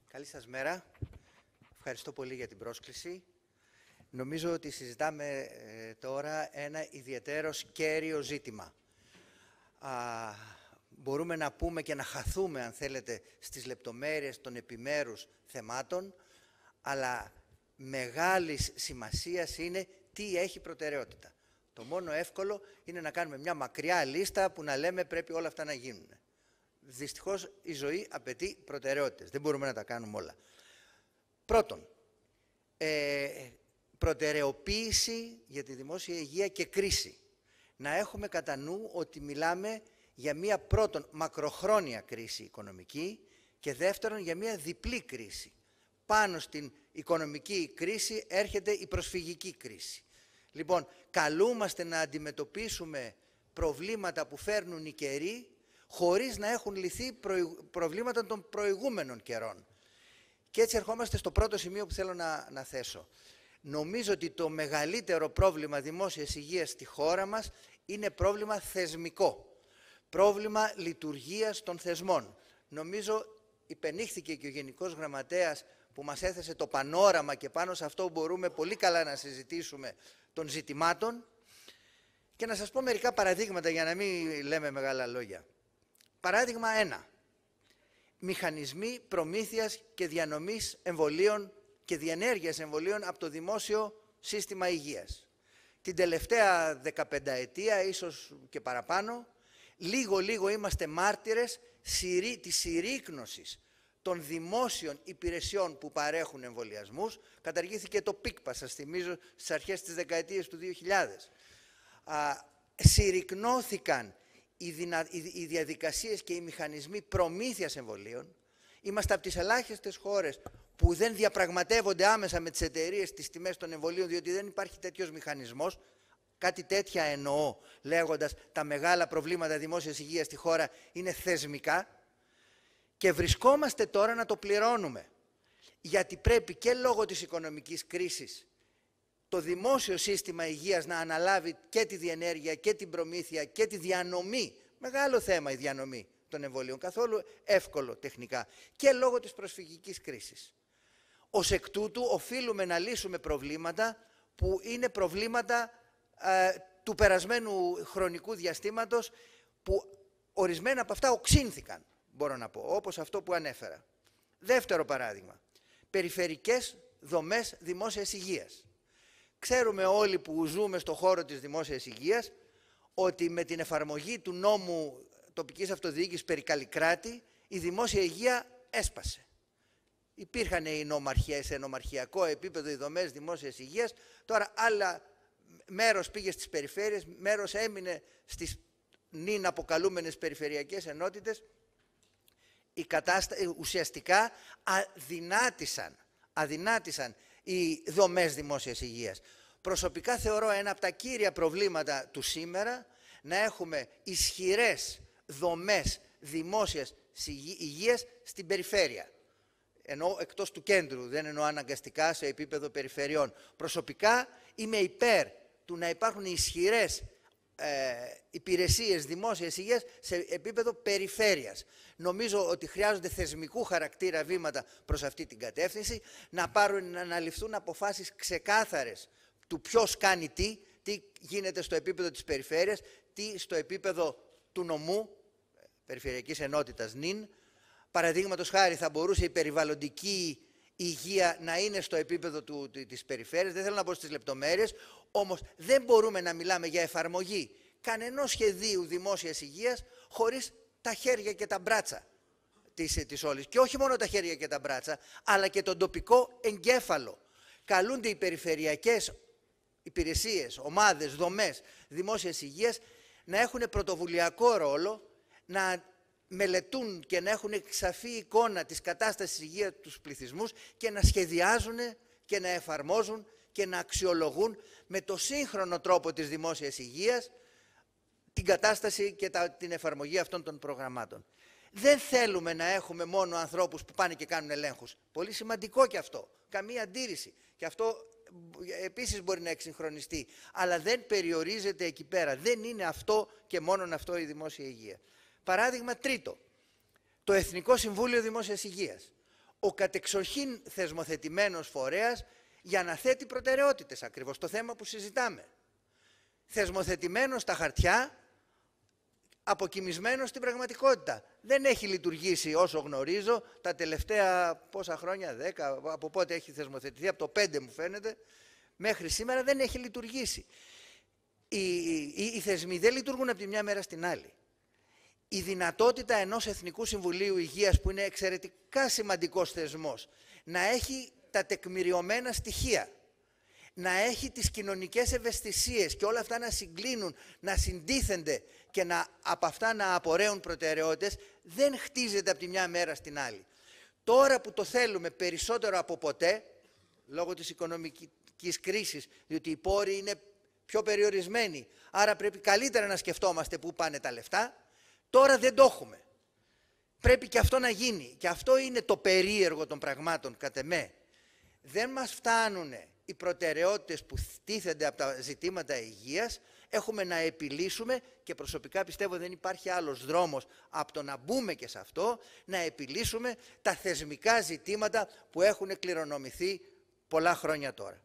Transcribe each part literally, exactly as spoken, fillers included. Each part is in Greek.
Καλή σας μέρα. Ευχαριστώ πολύ για την πρόσκληση. Νομίζω ότι συζητάμε ε, τώρα ένα ιδιαίτερος κέριο ζήτημα. Α, μπορούμε να πούμε και να χαθούμε, αν θέλετε, στις λεπτομέρειες των επιμέρους θεμάτων, αλλά μεγάλης σημασίας είναι τι έχει προτεραιότητα. Το μόνο εύκολο είναι να κάνουμε μια μακριά λίστα που να λέμε πρέπει όλα αυτά να γίνουν. Δυστυχώς η ζωή απαιτεί προτεραιότητες. Δεν μπορούμε να τα κάνουμε όλα. Πρώτον, ε, προτεραιοποίηση για τη δημόσια υγεία και κρίση. Να έχουμε κατά νου ότι μιλάμε για μία πρώτον μακροχρόνια κρίση οικονομική και δεύτερον για μία διπλή κρίση. Πάνω στην οικονομική κρίση έρχεται η προσφυγική κρίση. Λοιπόν, καλούμαστε να αντιμετωπίσουμε προβλήματα που φέρνουν οι καιροί χωρίς να έχουν λυθεί προβλήματα των προηγούμενων καιρών. Και έτσι ερχόμαστε στο πρώτο σημείο που θέλω να, να θέσω. Νομίζω ότι το μεγαλύτερο πρόβλημα δημόσιας υγείας στη χώρα μας είναι πρόβλημα θεσμικό. Πρόβλημα λειτουργίας των θεσμών. Νομίζω υπενήχθηκε και ο Γενικός Γραμματέας που μας έθεσε το πανόραμα και πάνω σε αυτό μπορούμε πολύ καλά να συζητήσουμε των ζητημάτων. Και να σας πω μερικά παραδείγματα για να μην λέμε μεγάλα λόγια. Παράδειγμα ένα. Μηχανισμοί προμήθειας και διανομής εμβολίων και διενέργειας εμβολίων από το δημόσιο σύστημα υγείας. Την τελευταία δεκαπενταετία, ίσως και παραπάνω, λίγο-λίγο είμαστε μάρτυρες της συρρίκνωσης των δημόσιων υπηρεσιών που παρέχουν εμβολιασμούς. Καταργήθηκε το ΠΙΚΠΑ, σας θυμίζω, στις αρχές της δεκαετίας του δύο χιλιάδες. Α, συρρικνώθηκαν οι, δυνα... οι διαδικασίες και οι μηχανισμοί προμήθειας εμβολίων. Είμαστε από τις ελάχιστες χώρες που δεν διαπραγματεύονται άμεσα με τις εταιρείες τις τιμές των εμβολίων, διότι δεν υπάρχει τέτοιος μηχανισμός. Κάτι τέτοια εννοώ, λέγοντας τα μεγάλα προβλήματα δημόσιας υγείας στη χώρα είναι θεσμικά. Και βρισκόμαστε τώρα να το πληρώνουμε. Γιατί πρέπει και λόγω της οικονομικής κρίσης το δημόσιο σύστημα υγείας να αναλάβει και τη διενέργεια και την προμήθεια και τη διανομή. Μεγάλο θέμα η διανομή των εμβολίων, καθόλου εύκολο τεχνικά. Και λόγω της προσφυγικής κρίσης. Ως εκ τούτου οφείλουμε να λύσουμε προβλήματα που είναι προβλήματα ε, του περασμένου χρονικού διαστήματος που ορισμένα από αυτά οξύνθηκαν, μπορώ να πω, όπως αυτό που ανέφερα. Δεύτερο παράδειγμα, περιφερικές δομές δημόσιας υγείας. Ξέρουμε όλοι που ζούμε στον χώρο της δημόσιας υγείας ότι με την εφαρμογή του νόμου τοπικής αυτοδιοίκησης περί Καλλικράτη η δημόσια υγεία έσπασε. Υπήρχαν οι νομαρχίες, σε νομαρχιακό επίπεδο οι δομές δημόσιας υγείας, τώρα άλλα μέρος πήγε στις περιφέρειες, μέρος έμεινε στις νυν αποκαλούμενες περιφερειακές ενότητες. Η κατάστα... Ουσιαστικά αδυνάτησαν, αδυνάτησαν οι δομές δημόσιας υγείας. Προσωπικά θεωρώ ένα από τα κύρια προβλήματα του σήμερα να έχουμε ισχυρές δομές δημόσιας υγείας στην περιφέρεια. Εννοώ εκτός του κέντρου, δεν εννοώ αναγκαστικά σε επίπεδο περιφερειών. Προσωπικά είμαι υπέρ του να υπάρχουν ισχυρές ε, υπηρεσίες δημόσιας υγείας σε επίπεδο περιφέρειας. Νομίζω ότι χρειάζονται θεσμικού χαρακτήρα βήματα προς αυτή την κατεύθυνση, να, πάρουν, να αναλυφθούν αποφάσεις ξεκάθαρες του ποιος κάνει τι, τι γίνεται στο επίπεδο της περιφέρειας, τι στο επίπεδο του νομού, περιφερειακής ενότητας νυν. Παραδείγματος χάρη θα μπορούσε η περιβαλλοντική υγεία να είναι στο επίπεδο του, της περιφέρειας, δεν θέλω να πω στις λεπτομέρειες, όμως δεν μπορούμε να μιλάμε για εφαρμογή κανενός σχεδίου δημόσιας υγείας χωρίς τα χέρια και τα μπράτσα της, της όλης. Και όχι μόνο τα χέρια και τα μπράτσα, αλλά και τον τοπικό εγκέφαλο. Καλούνται οι περιφερειακές υπηρεσίες, ομάδες, δομές δημόσιας υγείας να έχουν πρωτοβουλιακό ρόλο, να μελετούν και να έχουν σαφή εικόνα της κατάστασης υγείας τους πληθυσμούς και να σχεδιάζουν και να εφαρμόζουν και να αξιολογούν με το σύγχρονο τρόπο της δημόσιας υγείας την κατάσταση και τα, την εφαρμογή αυτών των προγραμμάτων. Δεν θέλουμε να έχουμε μόνο ανθρώπους που πάνε και κάνουν ελέγχους. Πολύ σημαντικό και αυτό. Καμία αντίρρηση. Και αυτό επίσης μπορεί να εξυγχρονιστεί. Αλλά δεν περιορίζεται εκεί πέρα. Δεν είναι αυτό και μόνον αυτό η δημόσια υγεία. Παράδειγμα τρίτο. Το Εθνικό Συμβούλιο Δημόσιας Υγείας. ο κατεξοχήν θεσμοθετημένος φορέας για να θέτει προτεραιότητες, ακριβώς το θέμα που συζητάμε. Θεσμοθετημένος στα χαρτιά, αποκοιμισμένος στην πραγματικότητα. Δεν έχει λειτουργήσει, όσο γνωρίζω, τα τελευταία πόσα χρόνια, δέκα, από πότε έχει θεσμοθετηθεί, από το πέντε μου φαίνεται, μέχρι σήμερα δεν έχει λειτουργήσει. Οι, οι, οι θεσμοί δεν λειτουργούν από τη μια μέρα στην άλλη. Η δυνατότητα ενός Εθνικού Συμβουλίου Υγείας, που είναι εξαιρετικά σημαντικός θεσμός, να έχει τα τεκμηριωμένα στοιχεία, να έχει τις κοινωνικές ευαισθησίες και όλα αυτά να συγκλίνουν, να συντίθενται και να, από αυτά να απορρέουν προτεραιότητες, δεν χτίζεται από τη μια μέρα στην άλλη. Τώρα που το θέλουμε περισσότερο από ποτέ, λόγω της οικονομικής κρίσης, διότι οι πόροι είναι πιο περιορισμένοι, άρα πρέπει καλύτερα να σκεφτόμαστε πού πάνε τα λεφτά, τώρα δεν το έχουμε. Πρέπει και αυτό να γίνει. Και αυτό είναι το περίεργο των πραγμάτων, κατ' εμέ. Δεν μας φτάνουν οι προτεραιότητες που τίθενται από τα ζητήματα υγείας, έχουμε να επιλύσουμε, και προσωπικά πιστεύω δεν υπάρχει άλλος δρόμος από το να μπούμε και σε αυτό, να επιλύσουμε τα θεσμικά ζητήματα που έχουν κληρονομηθεί πολλά χρόνια τώρα.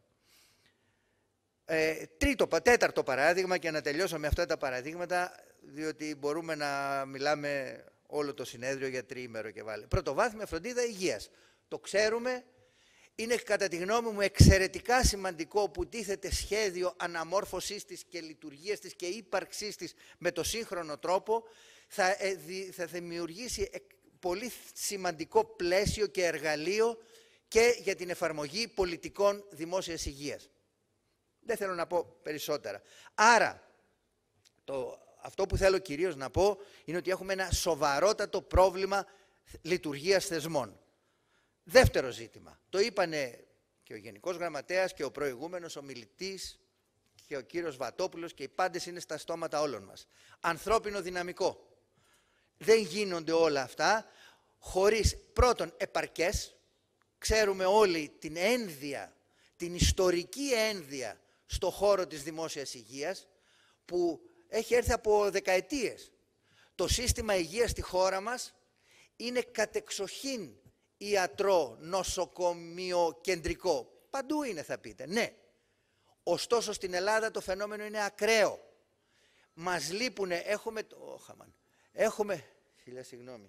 Ε, τρίτο, τέταρτο παράδειγμα, και να τελειώσω με αυτά τα παραδείγματα, διότι μπορούμε να μιλάμε όλο το συνέδριο για τριήμερο και βάλε. Πρωτοβάθμια φροντίδα υγείας. Το ξέρουμε, είναι κατά τη γνώμη μου εξαιρετικά σημαντικό που τίθεται σχέδιο αναμόρφωσής της και λειτουργίας της και ύπαρξής της με το σύγχρονο τρόπο. Θα, ε, δι, θα δημιουργήσει ε, πολύ σημαντικό πλαίσιο και εργαλείο και για την εφαρμογή πολιτικών δημόσιας υγείας. Δεν θέλω να πω περισσότερα. Άρα, το, αυτό που θέλω κυρίως να πω είναι ότι έχουμε ένα σοβαρότατο πρόβλημα λειτουργίας θεσμών. Δεύτερο ζήτημα, το είπανε και ο Γενικός Γραμματέας και ο προηγούμενος ομιλητής και ο κύριος Βατόπουλος, και οι πάντες είναι στα στόματα όλων μας. Ανθρώπινο δυναμικό. Δεν γίνονται όλα αυτά χωρίς πρώτον επαρκές, ξέρουμε όλοι την ένδια, την ιστορική ένδια στο χώρο της δημόσιας υγείας, που έχει έρθει από δεκαετίες. Το σύστημα υγείας στη χώρα μας είναι κατεξοχήν ιατρό, νοσοκομείο, κεντρικό. Παντού είναι, θα πείτε, ναι. Ωστόσο στην Ελλάδα το φαινόμενο είναι ακραίο. Μας λείπουνε, έχουμε, oh, χαμάν, έχουμε, χίλια συγγνώμη,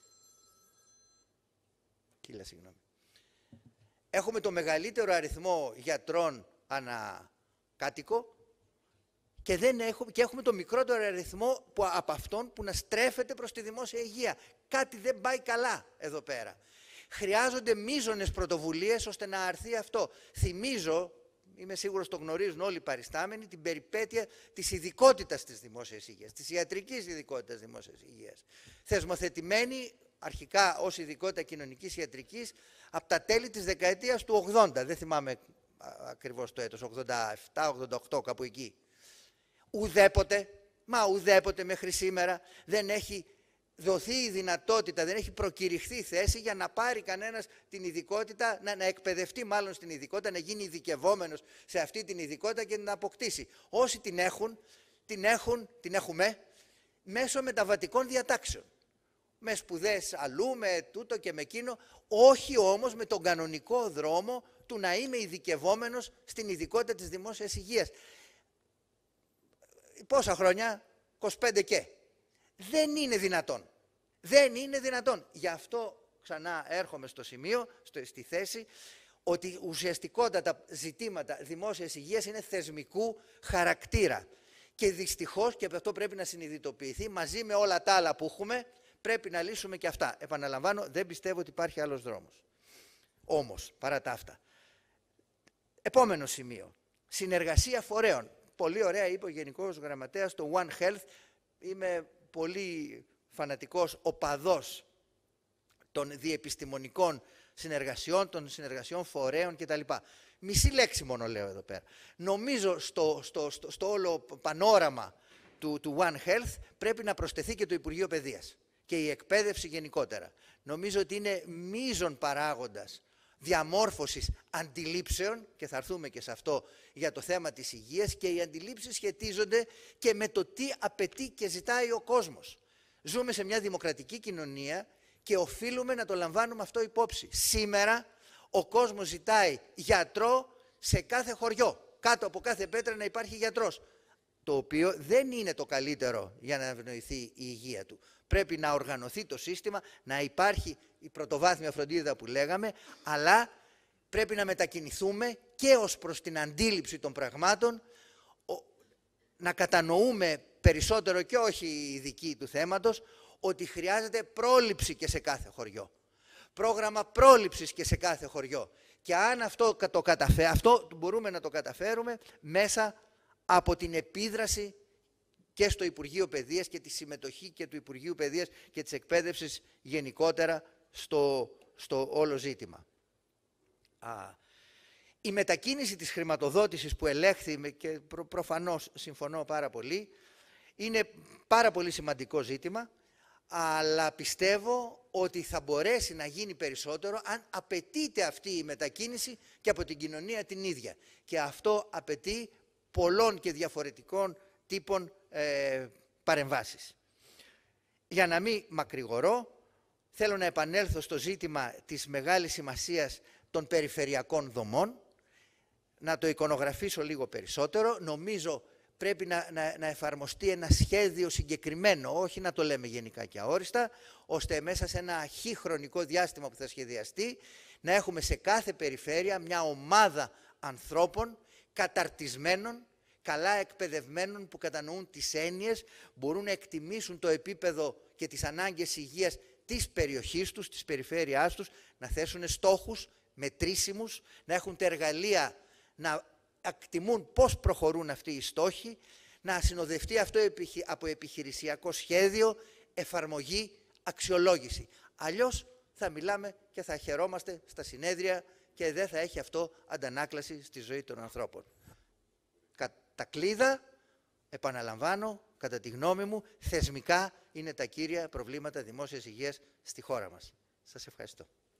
χίλια συγγνώμη. Έχουμε το μεγαλύτερο αριθμό γιατρών ανά κάτοικο και, δεν έχουμε, και έχουμε το μικρότερο αριθμό που, από αυτόν που να στρέφεται προς τη δημόσια υγεία. Κάτι δεν πάει καλά εδώ πέρα. Χρειάζονται μείζονες πρωτοβουλίες ώστε να αρθεί αυτό. Θυμίζω, είμαι σίγουρος το γνωρίζουν όλοι οι παριστάμενοι, την περιπέτεια της ειδικότητας της δημόσιας υγείας, της ιατρικής ειδικότητας δημόσιας υγείας. Θεσμοθετημένη αρχικά ως ειδικότητα κοινωνικής ιατρικής από τα τέλη της δεκαετίας του ογδόντα, δεν θυμάμαι ακριβώς το έτος, ογδόντα επτά ογδόντα οκτώ, κάπου εκεί. Ουδέποτε, μα ουδέποτε μέχρι σήμερα δεν έχει δοθεί η δυνατότητα, δεν έχει προκηρυχθεί θέση για να πάρει κανένας την ειδικότητα, να, να εκπαιδευτεί μάλλον στην ειδικότητα, να γίνει ειδικευόμενος σε αυτή την ειδικότητα και να αποκτήσει. Όσοι την έχουν, την έχουν, την έχουμε μέσω μεταβατικών διατάξεων. Με σπουδές αλλού, με τούτο και με εκείνο, όχι όμως με τον κανονικό δρόμο του να είμαι ειδικευόμενος στην ειδικότητα της δημόσιας υγείας. Πόσα χρόνια, είκοσι πέντε και. Δεν είναι δυνατόν. Δεν είναι δυνατόν. Γι' αυτό ξανά έρχομαι στο σημείο, στο, στη θέση, ότι ουσιαστικότατα ζητήματα δημόσιας υγείας είναι θεσμικού χαρακτήρα. Και δυστυχώς, και αυτό πρέπει να συνειδητοποιηθεί, μαζί με όλα τα άλλα που έχουμε, πρέπει να λύσουμε και αυτά. Επαναλαμβάνω, δεν πιστεύω ότι υπάρχει άλλος δρόμος. Όμως, παρά τα αυτά. Επόμενο σημείο. Συνεργασία φορέων. Πολύ ωραία είπε ο Γενικός Γραμματέας το One Health. Είμαι πολύ φανατικός οπαδός των διεπιστημονικών συνεργασιών, των συνεργασιών φορέων κτλ. Μισή λέξη μόνο λέω εδώ πέρα. Νομίζω στο, στο, στο, στο όλο πανόραμα του, του One Health πρέπει να προσθεθεί και το Υπουργείο Παιδείας και η εκπαίδευση γενικότερα. Νομίζω ότι είναι μείζον παράγοντας διαμόρφωσης αντιλήψεων, και θα έρθουμε και σε αυτό για το θέμα της υγείας, και οι αντιλήψεις σχετίζονται και με το τι απαιτεί και ζητάει ο κόσμος. Ζούμε σε μια δημοκρατική κοινωνία και οφείλουμε να το λαμβάνουμε αυτό υπόψη. Σήμερα ο κόσμος ζητάει γιατρό σε κάθε χωριό. Κάτω από κάθε πέτρα να υπάρχει γιατρός. Το οποίο δεν είναι το καλύτερο για να ευνοηθεί η υγεία του. Πρέπει να οργανωθεί το σύστημα, να υπάρχει η πρωτοβάθμια φροντίδα που λέγαμε, αλλά πρέπει να μετακινηθούμε και ως προς την αντίληψη των πραγμάτων, να κατανοούμε περισσότερο και όχι οι ειδικοί του θέματος, ότι χρειάζεται πρόληψη και σε κάθε χωριό. Πρόγραμμα πρόληψης και σε κάθε χωριό. Και αν αυτό, το καταφέρουμε, αυτό μπορούμε να το καταφέρουμε μέσα από την επίδραση και στο Υπουργείο Παιδείας και τη συμμετοχή και του Υπουργείου Παιδείας και της εκπαίδευσης γενικότερα στο, στο όλο ζήτημα. Α, η μετακίνηση της χρηματοδότησης που ελέγχθη και προ, προφανώς συμφωνώ πάρα πολύ, είναι πάρα πολύ σημαντικό ζήτημα, αλλά πιστεύω ότι θα μπορέσει να γίνει περισσότερο αν απαιτείται αυτή η μετακίνηση και από την κοινωνία την ίδια. Και αυτό απαιτεί πολλών και διαφορετικών τύπων ε, παρεμβάσεις. Για να μην μακρηγορώ, θέλω να επανέλθω στο ζήτημα της μεγάλης σημασίας των περιφερειακών δομών, να το εικονογραφήσω λίγο περισσότερο. Νομίζω πρέπει να, να, να εφαρμοστεί ένα σχέδιο συγκεκριμένο, όχι να το λέμε γενικά και αόριστα, ώστε μέσα σε ένα αχύ χρονικό διάστημα που θα σχεδιαστεί, να έχουμε σε κάθε περιφέρεια μια ομάδα ανθρώπων καταρτισμένων, καλά εκπαιδευμένων, που κατανοούν τις έννοιες, μπορούν να εκτιμήσουν το επίπεδο και τις ανάγκες υγείας της περιοχής τους, της περιφέρειάς τους, να θέσουν στόχους μετρήσιμους, να έχουν τα εργαλεία να εκτιμούν πώς προχωρούν αυτοί οι στόχοι, να συνοδευτεί αυτό από επιχειρησιακό σχέδιο, εφαρμογή, αξιολόγηση. Αλλιώς θα μιλάμε και θα χαιρόμαστε στα συνέδρια και δεν θα έχει αυτό αντανάκλαση στη ζωή των ανθρώπων. Τα κλείδα, επαναλαμβάνω, κατά τη γνώμη μου, θεσμικά είναι τα κύρια προβλήματα δημόσιας υγείας στη χώρα μας. Σας ευχαριστώ.